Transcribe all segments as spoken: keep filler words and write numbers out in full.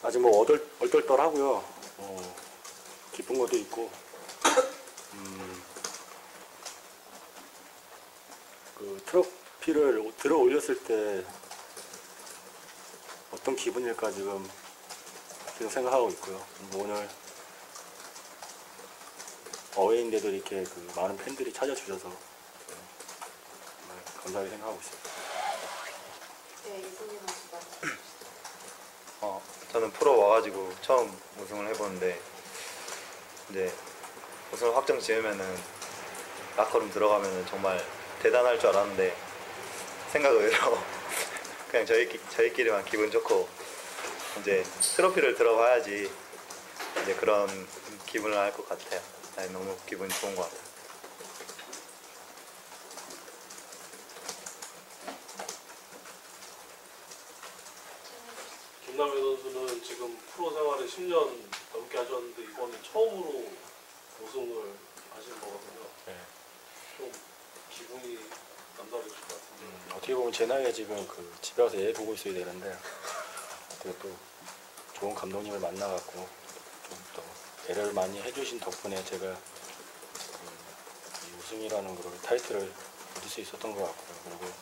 아직 뭐 얼떨, 얼떨떨하고요. 어, 기쁜 것도 있고, 음, 그 트로피를 들어 올렸을 때 어떤 기분일까 지금 계속 생각하고 있고요. 오늘 어웨이인데도 이렇게 그 많은 팬들이 찾아주셔서 정말 감사하게 생각하고 있습니다. 네, 이승민 선수가. 어, 저는 프로 와가지고 처음 우승을 해보는데 이제 우승을 확정 지으면은 라커룸 들어가면은 정말 대단할 줄 알았는데 생각 의외로 그냥 저희, 저희끼리만 기분 좋고 이제 트로피를 들어봐야지 이제 그런 기분을 알 것 같아요. 아니, 너무 기분이 좋은 것 같아요. 김남일 선수는 지금 프로 생활을 십 년 넘게 하셨는데 이번에 처음으로 우승을 하신 거거든요. 네. 좀 기분이 남다르실 것 같은데. 음, 어떻게 보면 제 나이에 지금 그 집에 와서 애 보고 있어야 되는데 그리고 또 좋은 감독님을 만나갖고 좀 더 배려를 많이 해주신 덕분에 제가 음, 이 우승이라는 그런 타이틀을 얻을 수 있었던 것 같고요. 그리고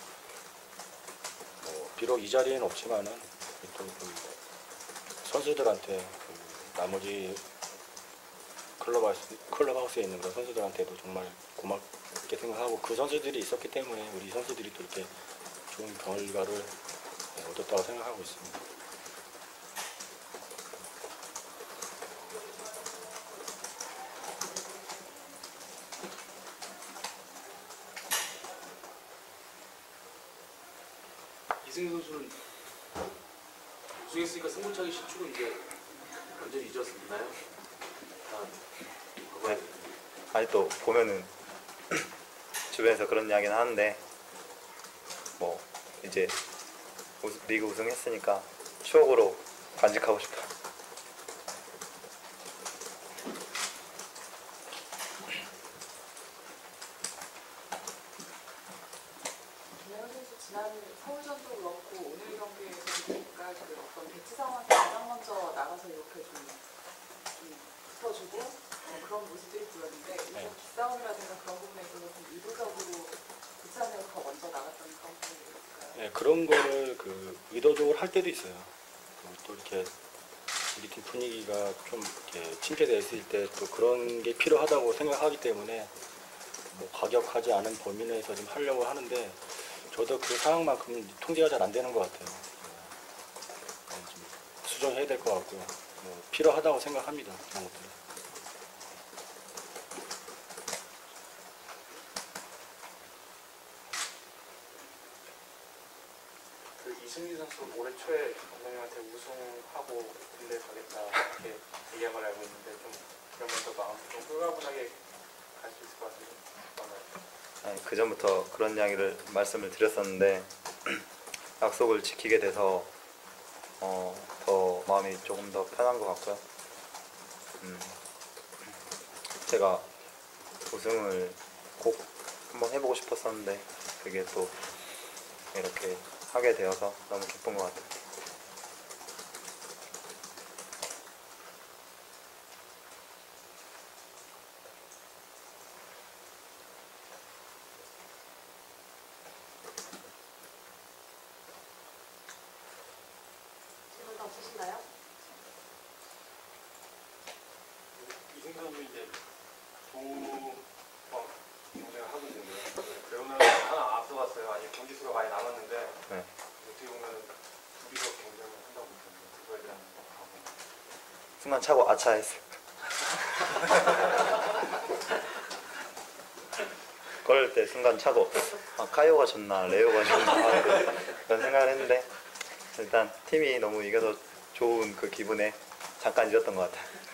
뭐 비록 이 자리에는 없지만은 또 그 선수들한테 그 나머지 클럽하우스, 클럽하우스에 있는 그런 선수들한테도 정말 고맙게 생각하고 그 선수들이 있었기 때문에 우리 선수들이 또 이렇게 좋은 결과를 얻었다고 생각하고 있습니다. 이승민 선수는 우승했으니까 승부차기 실축은 이제 완전히 잊었나요? 아, 네. 아니 또 보면은 주변에서 그런 이야기는 하는데 뭐 이제 우승, 리그 우승했으니까 추억으로 간직하고 싶어요. 김혜원 선수 지난 서울전도 그렇고 오늘 경기에서 보니까 그 어떤 배치 상황에서 가장 먼저 나가서 이렇게 좀, 좀 붙어주고 어, 그런 모습들이 보였는데 네. 기싸움이라든가 그런 부분에 있어서 좀 의도적으로 부산에서 더 먼저 나갔던 그런 부분이 있을까요? 네, 그런 거를 그 의도적으로 할 때도 있어요. 또 이렇게 우리 팀 분위기가 좀 이렇게 침체되어 있을 때 또 그런 게 필요하다고 생각하기 때문에 뭐 과격하지 않은 범위 내에서 좀 하려고 하는데 저도 그 상황만큼 통제가 잘 안 되는 것 같아요. 네, 좀 수정해야 될 것 같고요. 뭐 필요하다고 생각합니다. 그런 것들은. 그 이승민 선수 올해 초에 감독님한테 우승하고 군대 가겠다 이렇게 얘기한 걸 알고 있는데 좀 그러면서 마음 좀 홀가분하게 갈 수 있을 것 같아요. 아니, 그 전부터 그런 이야기를 말씀을 드렸었는데 약속을 지키게 돼서 어, 더 마음이 조금 더 편한 것 같고요. 음, 제가 우승을 꼭 한번 해보고 싶었었는데 그게 또 이렇게 하게 되어서 너무 기쁜 것 같아요. 질문 더 없으신가요? 이승민 선수 이제 두 번 경쟁을 하고 있는데 배우는 하나 앞서갔어요. 아직 경기 수가 많이 남았는데 네. 어떻게 보면 둘이서 경쟁을 한다고 보는데 그거에 대한 각오. 순간 차고 아차 했어요. 그럴 때 순간 차고 아, 카이오가 졌나 레오가 졌나 그런 생각을 했는데 일단 팀이 너무 이겨서 좋은 그 기분에 잠깐 잊었던 것 같아요.